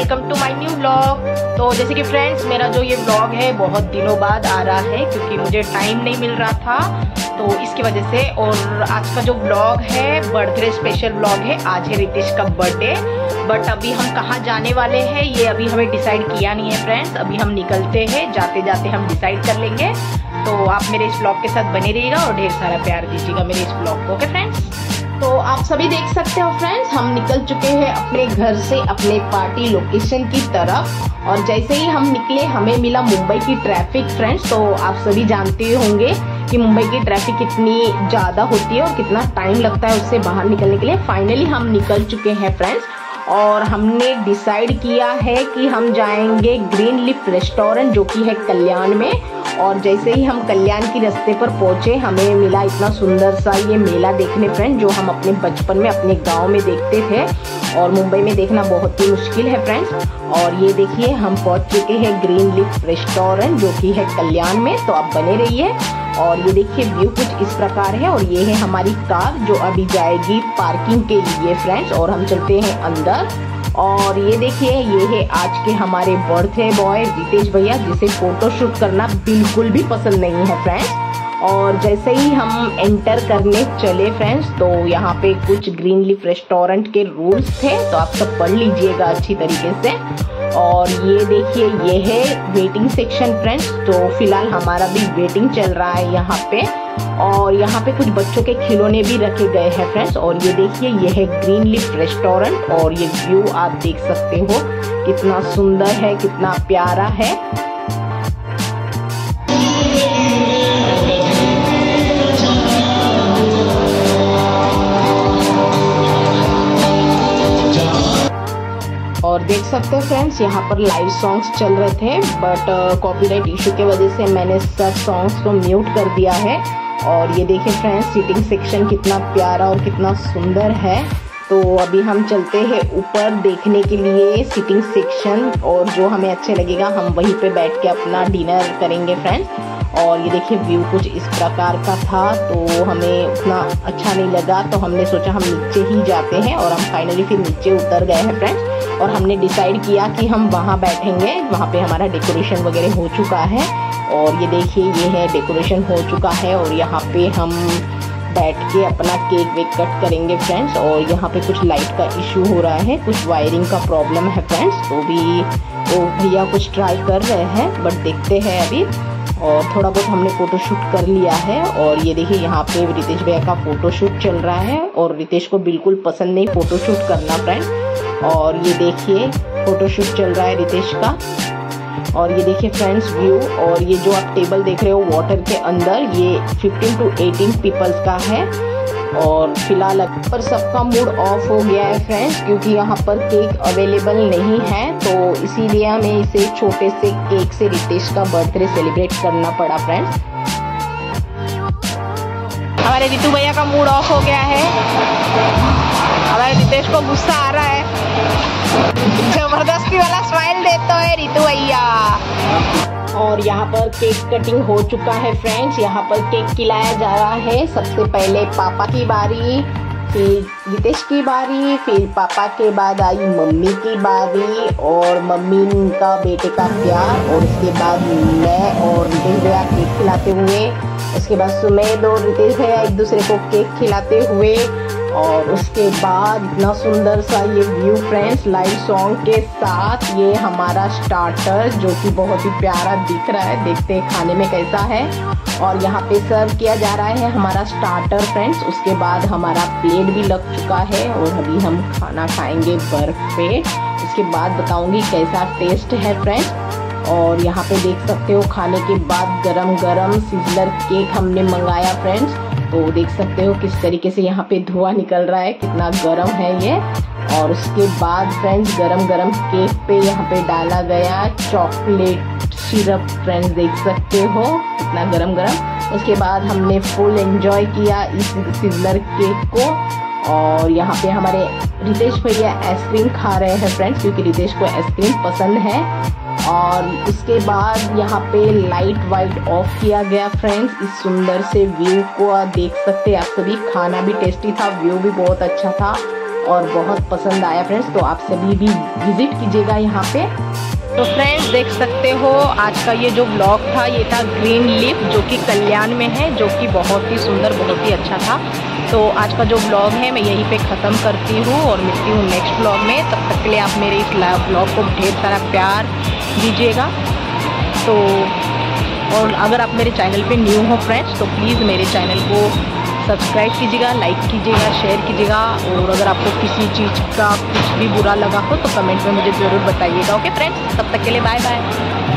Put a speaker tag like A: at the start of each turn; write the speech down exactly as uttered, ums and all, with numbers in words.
A: Welcome to my new vlog. तो जैसे कि फ्रेंड्स, मेरा जो ये व्लॉग है बहुत दिनों बाद आ रहा है क्योंकि मुझे टाइम नहीं मिल रहा था, तो इसकी वजह से। और आज का जो व्लॉग है बर्थडे स्पेशल व्लॉग है। आज है रितेश का बर्थडे, बट अभी हम कहाँ जाने वाले हैं ये अभी हमें डिसाइड किया नहीं है फ्रेंड्स। अभी हम निकलते हैं, जाते जाते हम डिसाइड कर लेंगे। तो आप मेरे इस व्लॉग के साथ बने रहिएगा और ढेर सारा प्यार दीजिएगा मेरे इस व्लॉग को। ओके फ्रेंड्स, तो आप सभी देख सकते हो फ्रेंड्स, हम निकल चुके हैं अपने घर से अपने पार्टी लोकेशन की तरफ। और जैसे ही हम निकले हमें मिला मुंबई की ट्रैफिक फ्रेंड्स। तो आप सभी जानते होंगे कि मुंबई की ट्रैफिक कितनी ज़्यादा होती है और कितना टाइम लगता है उससे बाहर निकलने के लिए। फाइनली हम निकल चुके हैं फ्रेंड्स और हमने डिसाइड किया है कि हम जाएंगे ग्रीन लीफ रेस्टोरेंट जो कि है कल्याण में। और जैसे ही हम कल्याण की रास्ते पर पहुंचे हमें मिला इतना सुंदर सा ये मेला देखने फ्रेंड, जो हम अपने बचपन में अपने गांव में देखते थे और मुंबई में देखना बहुत ही मुश्किल है फ्रेंड्स। और ये देखिए हम पहुंच चुके हैं ग्रीन लीफ रेस्टोरेंट जो कि है कल्याण में। तो आप बने रहिए। और ये देखिए व्यू कुछ इस प्रकार है और ये है हमारी कार जो अभी जाएगी पार्किंग के लिए फ्रेंड्स। और हम चलते हैं अंदर। और ये देखिए ये है आज के हमारे बर्थडे बॉय रितेश भैया, जिसे फोटो शूट करना बिल्कुल भी पसंद नहीं है फ्रेंड्स। और जैसे ही हम एंटर करने चले फ्रेंड्स तो यहाँ पे कुछ ग्रीन लीफ रेस्टोरेंट के रूल्स थे, तो आप सब पढ़ लीजिएगा अच्छी तरीके से। और ये देखिए ये है वेटिंग सेक्शन फ्रेंड्स। तो फिलहाल हमारा भी वेटिंग चल रहा है यहाँ पे। और यहाँ पे कुछ बच्चों के खिलौने भी रखे गए हैं फ्रेंड्स। और ये देखिए ये है ग्रीन लीफ रेस्टोरेंट और ये व्यू आप देख सकते हो कितना सुंदर है, कितना प्यारा है। और देख सकते हो फ्रेंड्स यहाँ पर लाइव सॉन्ग्स चल रहे थे, बट कॉपीराइट इशू की वजह से मैंने सब सॉन्ग्स को म्यूट कर दिया है। और ये देखिए फ्रेंड्स सीटिंग सेक्शन कितना प्यारा और कितना सुंदर है। तो अभी हम चलते हैं ऊपर देखने के लिए सीटिंग सेक्शन, और जो हमें अच्छा लगेगा हम वहीं पे बैठ के अपना डिनर करेंगे फ्रेंड्स। और ये देखिए व्यू कुछ इस प्रकार का था, तो हमें उतना अच्छा नहीं लगा तो हमने सोचा हम नीचे ही जाते हैं। और हम फाइनली फिर नीचे उतर गए हैं फ्रेंड्स। और हमने डिसाइड किया कि हम वहाँ बैठेंगे, वहाँ पे हमारा डेकोरेशन वगैरह हो चुका है। और ये देखिए ये है डेकोरेशन हो चुका है और यहाँ पे हम बैठ के अपना केक वेक कट करेंगे फ्रेंड्स। और यहाँ पे कुछ लाइट का इशू हो रहा है, कुछ वायरिंग का प्रॉब्लम है फ्रेंड्स। तो भी तो भैया कुछ ट्राई कर रहे हैं, बट देखते हैं अभी। और थोड़ा बहुत हमने फ़ोटोशूट कर लिया है। और ये देखिए यहाँ पे रितेश भैया का फ़ोटोशूट चल रहा है और रितेश को बिल्कुल पसंद नहीं फ़ोटोशूट करना फ्रेंड्स। और ये देखिए फ़ोटोशूट चल रहा है रितेश का। और ये देखिए फ्रेंड्स व्यू। और ये जो आप टेबल देख रहे हो वाटर के अंदर, ये फिफ्टीन टू एटीन पीपल्स का है। और फिलहाल पर सबका मूड ऑफ हो गया है फ्रेंड्स, क्योंकि यहाँ पर केक अवेलेबल नहीं है। तो इसीलिए हमें इसे छोटे से केक से रितेश का बर्थडे सेलिब्रेट करना पड़ा फ्रेंड्स। हमारे रितु भैया का मूड ऑफ हो गया है, हमारे रितेश को गुस्सा आ रहा है। जबरदस्ती वाला स्माइल देता है रितु भैया। और यहाँ पर केक कटिंग हो चुका है फ्रेंड्स। यहाँ पर केक खिलाया जा रहा है। सबसे पहले पापा की बारी, फिर रितेश की बारी, फिर पापा के बाद आई मम्मी की बारी और मम्मी का बेटे का प्यार। और उसके बाद मैं और रितेश भैया केक खिलाते हुए, उसके बाद सुमेध और रितेश भैया एक दूसरे को केक खिलाते हुए। और उसके बाद इतना सुंदर सा ये व्यू फ्रेंड्स लाइव सॉन्ग के साथ। ये हमारा स्टार्टर जो कि बहुत ही प्यारा दिख रहा है, देखते हैं खाने में कैसा है। और यहाँ पे सर्व किया जा रहा है हमारा स्टार्टर फ्रेंड्स। उसके बाद हमारा प्लेट भी लग चुका है और अभी हम खाना खाएंगे बर्फ पे। उसके बाद बताऊंगी कैसा टेस्ट है फ्रेंड्स। और यहाँ पे देख सकते हो खाने के बाद गरम गरम सिजलर केक हमने मंगाया फ्रेंड्स। तो देख सकते हो किस तरीके से यहाँ पे धुआं निकल रहा है, कितना गरम है ये। और उसके बाद फ्रेंड्स गरम गरम केक पे यहाँ पे डाला गया चॉकलेट सिरप फ्रेंड्स, देख सकते हो कितना गरम गरम। उसके बाद हमने फुल एंजॉय किया इस सिजलर केक को। और यहाँ पे हमारे रितेश भैया आइसक्रीम खा रहे हैं फ्रेंड्स, क्योंकि रितेश को आइसक्रीम पसंद है। और उसके बाद यहाँ पे लाइट वाइट ऑफ किया गया फ्रेंड्स। इस सुंदर से व्यू को आप देख सकते हैं आप सभी। खाना भी टेस्टी था, व्यू भी बहुत अच्छा था। और बहुत पसंद आया फ्रेंड्स। तो आप सभी भी विज़िट कीजिएगा यहाँ पे। तो फ्रेंड्स देख सकते हो आज का ये जो ब्लॉग था ये था ग्रीन लीफ, जो कि कल्याण में है, जो कि बहुत ही सुंदर, बहुत ही अच्छा था। तो आज का जो ब्लॉग है मैं यहीं पे ख़त्म करती हूँ और मिलती हूँ नेक्स्ट ब्लॉग में। तब तक के लिए आप मेरे इस ब्लॉग को ढेर सारा प्यार दीजिएगा। तो और अगर आप मेरे चैनल पे न्यू हो फ्रेंड्स तो प्लीज़ मेरे चैनल को सब्सक्राइब कीजिएगा, लाइक कीजिएगा, शेयर कीजिएगा। और अगर आपको किसी चीज़ का कुछ भी बुरा लगा हो तो कमेंट में मुझे ज़रूर बताइएगा। ओके फ्रेंड्स, तब तक के लिए बाय बाय।